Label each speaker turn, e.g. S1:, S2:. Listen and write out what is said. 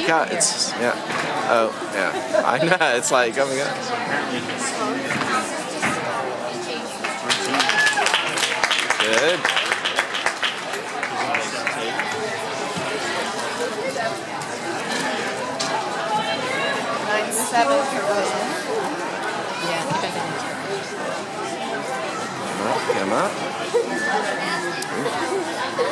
S1: got? It's, yeah. Oh, yeah. I know, it's like coming up. Good.
S2: 9-7 for Rosen. Yeah,
S1: Come up.